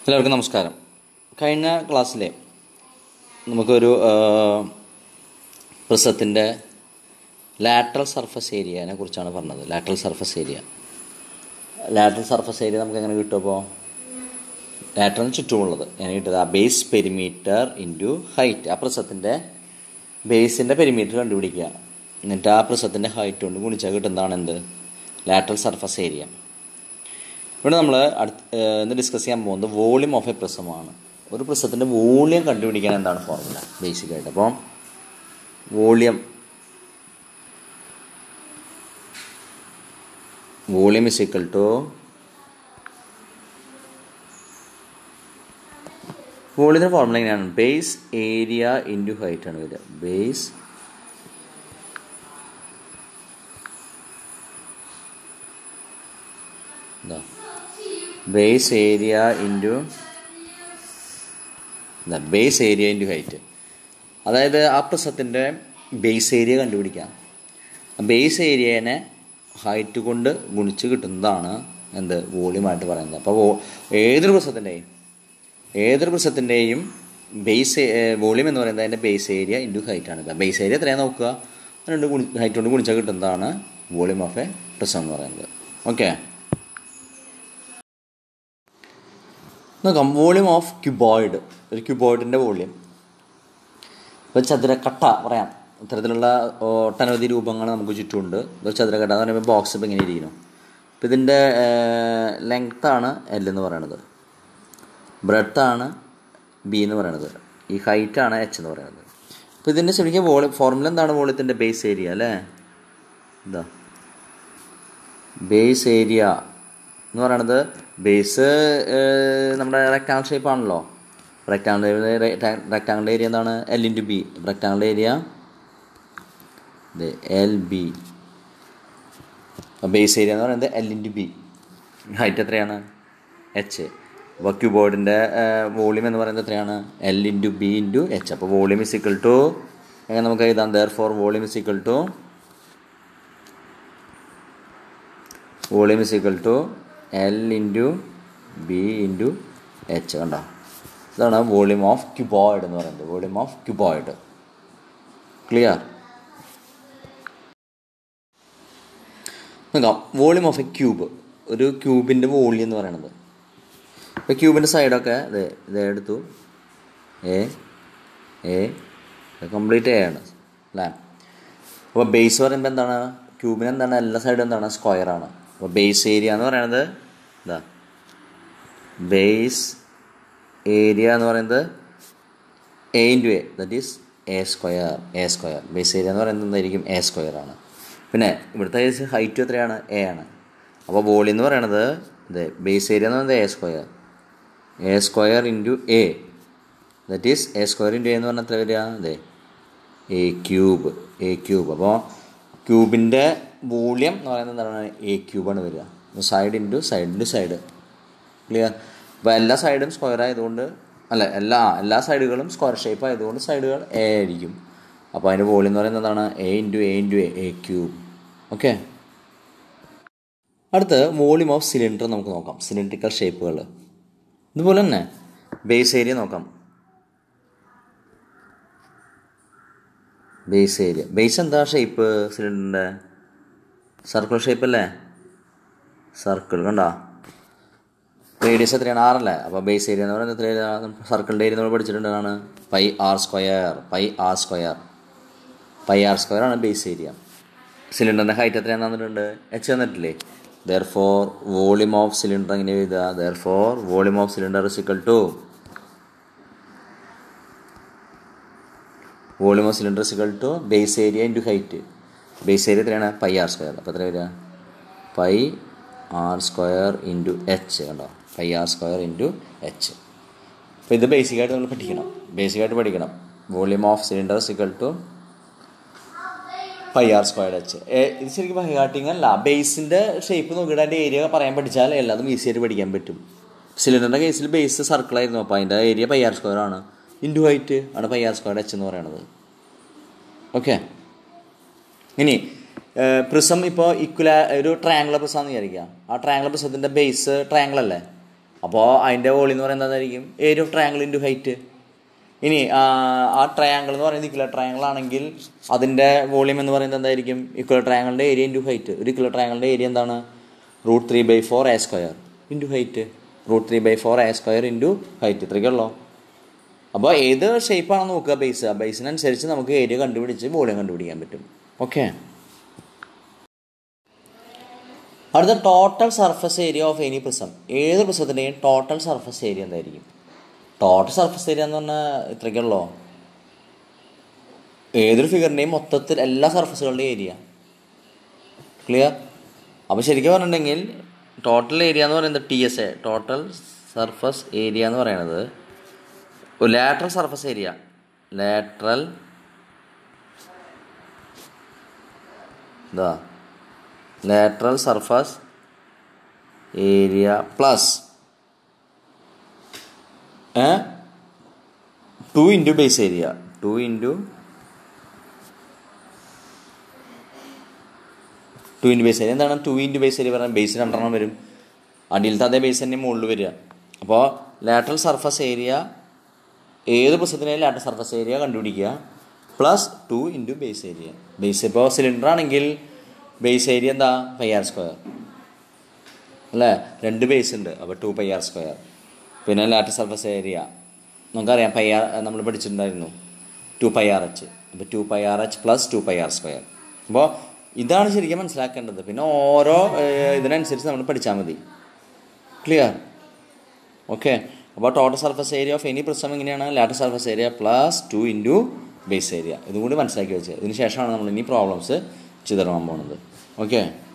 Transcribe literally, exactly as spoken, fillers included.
എല്ലാവർക്കും നമസ്കാരം. കഴിഞ്ഞ ക്ലാസ്സിലെ നമുക്കൊരു പ്രിസത്തിൻ്റെ ലാറ്ററൽ സർഫസ് ഏരിയനെ കുറിച്ചാണ് പറഞ്ഞത്. Lateral surface area lateral surface area നമുക്ക് എങ്ങനെ കിട്ടും? അപ്പോൾ ലാറ്ററിന് ചുറ്റുമുള്ളത് എങ്ങനെ കിട്ടുക? ആ ബേസ് പെരിമീറ്റർ ഇൻറ്റു ഹൈറ്റ്. ആ പ്രിസത്തിൻ്റെ ബേസിൻ്റെ പെരിമീറ്റർ കണ്ടുപിടിക്കുക. എന്നിട്ട് ആ പ്രിസത്തിൻ്റെ ഹൈറ്റ് കൊണ്ട് ഗുണിച്ചാൽ കിട്ടുന്നതാണ് എന്ത്? Lateral surface area. ഇവിടെ നമ്മൾ അടുത്ത് ഇന്ന് ഡിസ്കസ് ചെയ്യാൻ പോകുന്നത് വോളിയം ഓഫ് എ പ്രിസമാണ്. ഒരു പ്രിസത്തിൻ്റെ വോളിയം കണ്ടുപിടിക്കാൻ എന്താണ് ഫോർമുല ബേസിക്കായിട്ട്? അപ്പോൾ volume volume is equal to വോളിയത്തിൻ്റെ ഫോർമുല എങ്ങനെയാണ്? ബേസ് ഏരിയ ഇൻറ്റു ഹൈറ്റ് ആണ് വരിക. ബേസ് എന്താ ബേസ് ഏരിയ ഇൻറ്റു എന്താ ബേസ് ഏരിയ ഇൻറ്റു ഹൈറ്റ്. അതായത് ആ പ്രിസത്തിൻ്റെ ബേസ് ഏരിയ കണ്ടുപിടിക്കാം. ബേസ് ഏരിയനെ ഹൈറ്റ് കൊണ്ട് ഗുണിച്ച് കിട്ടുന്നതാണ് എന്ത്? വോളിയമായിട്ട് പറയുന്നത്. അപ്പോൾ ഏതൊരു പ്രിസത്തിൻ്റെയും ഏതൊരു പ്രിസത്തിൻ്റെയും ബേസ് വോളിയം എന്ന് പറയുന്നത് അതിൻ്റെ ബേസ് ഏരിയ ഇൻറ്റു ഹൈറ്റ് ആണ്. ബേസ് ഏരിയ എത്രയാണ് നോക്കുക, രണ്ട് ഗുണി ഹൈറ്റ് കൊണ്ട് ഗുണിച്ചാൽ കിട്ടുന്നതാണ് വോളിയം ഓഫ് എ പ്രിസം എന്ന് പറയുന്നത്. ഓക്കെ, നോക്കാം. Volume of cuboid. ഒരു ക്യൂബോയിഡിൻ്റെ വോളിയം ഇപ്പോൾ ചതുരക്കട്ട പറയാം. ഇത്തരത്തിലുള്ള ഒട്ടനവധി രൂപങ്ങൾ നമുക്ക് ചുറ്റുമുണ്ട്. ഇപ്പോൾ ചതുരക്കട്ട എന്ന് പറയുമ്പോൾ ബോക്സ് ഇപ്പോൾ ഇങ്ങനെ ഇരിക്കുന്നു. ഇപ്പോൾ ഇതിൻ്റെ ലെങ്ത്താണ് എൽ എന്ന് പറയണത്, ബ്രെഡ്ത്താണ് ബി എന്ന് പറയണത്, ഈ ഹൈറ്റാണ് എച്ച് എന്ന് പറയുന്നത്. അപ്പോൾ ഇതിൻ്റെ ശരിക്കും വോളിയം ഫോർമുല എന്താണ്? വോളിയത്തിൻ്റെ ബേസ് ഏരിയ അല്ലേ? എന്താ ബേസ് ഏരിയ എന്ന് പറയണത്? ബേസ് നമ്മുടെ റെക്ടാങ്കിൾ ഷേപ്പ് ആണല്ലോ. റെക്ടാങ്കിൾ റെക്ടാങ്കിൾ ഏരിയ എന്താണ്? L into B. Rectangle area L B. Base area എന്ന് പറയുന്നത് എൽ ഇൻറ്റു ബി. ഹൈറ്റ് എത്രയാണ്? എച്ച്. അപ്പോൾ ക്യൂബോർഡിൻ്റെ വോളിയം എന്ന് പറയുന്നത് എത്രയാണ്? L into B into H. അപ്പോൾ വോളിയം ഇസ് ഈക്വൽ ടു എങ്ങനെ നമുക്ക് എഴുതാം? Therefore volume is equal to volume is equal to L into B into H. കണ്ടോ? ഇതാണ് വോളിയം ഓഫ് ക്യൂബോയിഡ് എന്ന് പറയുന്നത്. Volume of cuboid. ക്ലിയർ? നോക്കാം. Volume of a cube. ഒരു ക്യൂബിൻ്റെ വോളിയം എന്ന് പറയുന്നത്, ഇപ്പോൾ ക്യൂബിൻ്റെ സൈഡൊക്കെ ഇത് ഇത് എടുത്തു. എ എ കംപ്ലീറ്റ് എ ആണ് അല്ലേ? അപ്പോൾ ബേസ് പറയുമ്പോൾ എന്താണ്? ക്യൂബിന് എന്താണ്? എല്ലാ സൈഡും എന്താണ്? സ്ക്വയറാണ്. അപ്പോൾ ബേസ് ഏരിയ എന്ന് പറയുന്നത് എന്താ? ബേസ് ഏരിയ എന്ന് പറയുന്നത് A into A, that is A square. A square base area എന്ന് പറയുന്നത് എന്തായിരിക്കും? എ സ്ക്വയർ ആണ്. പിന്നെ ഇവിടുത്തെ ഹൈറ്റ് എത്രയാണ്? എ ആണ്. അപ്പോൾ വോളിയം എന്ന് പറയണത് ഇത് ബേസ് ഏരിയ എന്ന് പറയുന്നത് A square. A square into A, that is A square into A എന്ന് പറഞ്ഞാൽ എത്ര വരിക? അതെ, എ ക്യൂബ്. A cube. അപ്പോൾ ക്യൂബിൻ്റെ വോളിയം എന്ന് പറയുന്നത് എന്താണ്? എ ക്യൂബാണ് വരിക. Side into side into side. Clear? അപ്പോൾ എല്ലാ സൈഡും സ്ക്വയർ ആയതുകൊണ്ട് അല്ല എല്ലാ എല്ലാ സൈഡുകളും സ്ക്വയർ ഷേപ്പ് ആയതുകൊണ്ട് സൈഡുകൾ എ ആയിരിക്കും. അപ്പോൾ അതിൻ്റെ വോളിയം എന്ന് പറയുന്നത് എന്താണ്? A into A into A, A cube. Okay, അടുത്ത് വോളിയം ഓഫ് സിലിണ്ടർ നമുക്ക് നോക്കാം. സിലിണ്ടറിക്കൽ ഷേപ്പുകൾ ഇതുപോലെ തന്നെ ബേസ് ഏരിയ നോക്കാം. ബേസ് ഏരിയ ബേസ് എന്താ ഷേപ്പ്? സിലിണ്ടറിൻ്റെ സർക്കിൾ ഷേപ്പ് അല്ലേ? സർക്കിൾ കണ്ടോ? റേഡിയസ് എത്രയാണ്? ആറല്ലേ? അപ്പോൾ ബേസ് ഏരിയ എന്ന് പറയുന്നത് എത്രയാണ്? സർക്കിളിൻ്റെ ഏരിയ നമ്മൾ പഠിച്ചിട്ടുണ്ടാണ് pi R square. Pi R square pi R square ആണ് ബേസ് ഏരിയ. സിലിണ്ടറിൻ്റെ ഹൈറ്റ് എത്രയാണെന്ന് തന്നിട്ടുണ്ട്? എച്ച് തന്നിട്ടില്ലേ? Therefore volume of cylinder എങ്ങനെ എഴുതുക? Therefore volume of cylinder is equal to volume of cylinder is equal to base area into height. Base area എത്രയാണ്? Pi R square. അപ്പോൾ എത്ര വരിക? Pi R square into H. കണ്ടോ? Pi R square into H. അപ്പോൾ ഇത് ബേസിക്കായിട്ട് നമ്മൾ പഠിക്കണം. ബേസിക്കായിട്ട് പഠിക്കണം. Volume of cylinder is equal to pi R square H. ഇത് ശരിക്കും ബൈഹാർട്ടിങ് അല്ല. ബേസിൻ്റെ ഷേപ്പ് നോക്കിയിട്ട് അതിൻ്റെ ഏരിയ പറയാൻ പഠിച്ചാൽ എല്ലാതും ഈസി ആയിട്ട് പഠിക്കാൻ പറ്റും. സിലിണ്ടറിൻ്റെ കേസിൽ ബേസ് സർക്കിളായിരുന്നു. അപ്പോൾ അതിൻ്റെ ഏരിയ പൈ ആർ സ്ക്വയർ ആണ്. ഇൻറ്റു ഹൈറ്റ് ആണ് പൈ ആർ സ്ക്വയർ എച്ച് എന്ന് പറയുന്നത്. ഓക്കെ, ഇനി പ്രിസം ഇപ്പോൾ ഇക്വല ഒരു ട്രയാങ്കുലർ പ്രിസം എന്ന് വിചാരിക്കുക. ആ ട്രയാങ്കുലർ പ്രിസത്തിൻ്റെ ബേസ് ട്രയാങ്കിൾ അല്ലേ? അപ്പോൾ അതിൻ്റെ വോളിയം എന്ന് പറയുന്നത് എന്തായിരിക്കും? Area of triangle into height. ഇനി ആ ട്രയാങ്കിൾ എന്ന് പറയുന്നത് ഇക്വലർ ട്രയാങ്കിൾ ആണെങ്കിൽ അതിൻ്റെ വോളിയം എന്ന് പറയുന്നത് എന്തായിരിക്കും? ഇക്വലർ ട്രയാങ്കിളിൻ്റെ ഏരിയ ഇൻറ്റു ഹൈറ്റ്. ഒരു ഇക്വലർ ട്രയാങ്കിളിൻ്റെ ഏരിയ എന്താണ്? Root three by four A square into height. Root three by four A square into height. ഇത്രയ്ക്കുള്ളൂ. അപ്പോൾ ഏത് ഷേപ്പാണെന്ന് നോക്കുക ബേസ്. ആ ബേസിനനുസരിച്ച് നമുക്ക് ഏരിയ കണ്ടുപിടിച്ച് വോളിയം കണ്ടുപിടിക്കാൻ പറ്റും. ഓക്കെ. അടുത്ത total surface area of any prism. ഏത് പ്രിസത്തിൻ്റെയും ടോട്ടൽ സർഫസ് ഏരിയ എന്തായിരിക്കും? ടോട്ടൽ സർഫസ് ഏരിയ എന്ന് പറഞ്ഞാൽ ഇത്രയ്ക്കുള്ളൂ. ഏതൊരു ഫിഗറിൻ്റെയും മൊത്തത്തിൽ എല്ലാ സർഫസുകളുടെയും ഏരിയ. ക്ലിയർ? അപ്പോൾ ശരിക്കും പറഞ്ഞിട്ടുണ്ടെങ്കിൽ ടോട്ടൽ ഏരിയ എന്ന് പറയുന്നത് T S A, total surface area എന്ന് പറയുന്നത് ലാറ്ററൽ സർഫസ് ഏരിയ, ലാറ്ററൽ ഇതാ lateral surface area plus two into base area. Two into two into base area എന്താണ്? ടു ഇൻറ്റു ബേസ് ഏരിയ പറഞ്ഞാൽ ബേസ് രണ്ടെണ്ണം വരും. അടിയിലത്തെ അതേ ബേസ് തന്നെ മുകളിൽ വരിക. അപ്പോൾ ലാറ്ററൽ സർഫസ് ഏരിയ ഏത് പുസ്തകത്തിനായാലും ലാറ്ററൽ സർഫസ് ഏരിയ കണ്ടുപിടിക്കുക plus two into base area. Base ഇപ്പോൾ സിലിണ്ടർ ആണെങ്കിൽ ബേസ് ഏരിയ എന്താ? പൈ ആർ സ്ക്വയർ അല്ലേ? രണ്ട് ബേസ് ഉണ്ട്, അപ്പോൾ ടു പൈ ആർ സ്ക്വയർ. പിന്നെ ലാറ്ററൽ സർഫസ് ഏരിയ നമുക്കറിയാം, പൈ ആർ നമ്മൾ പഠിച്ചിട്ടുണ്ടായിരുന്നു, ടു പൈ ആർ എച്ച്. അപ്പോൾ two pi R H plus two pi R square. അപ്പോൾ ഇതാണ് ശരിക്കും മനസ്സിലാക്കേണ്ടത്. പിന്നെ ഓരോ ഇതിനനുസരിച്ച് നമ്മൾ പഠിച്ചാൽ മതി. ക്ലിയർ? ഓക്കെ. അപ്പോൾ total surface area of any prism എങ്ങനെയാണ്? Lateral surface area plus two into base area. ഇതും കൂടി മനസ്സിലാക്കി വെച്ചത്. ഇതിന് ശേഷമാണ് നമ്മൾ ഇനി പ്രോബ്ലംസ് ചെയ്ത് തുടങ്ങാൻ പോകുന്നത്. ഓക്കെ.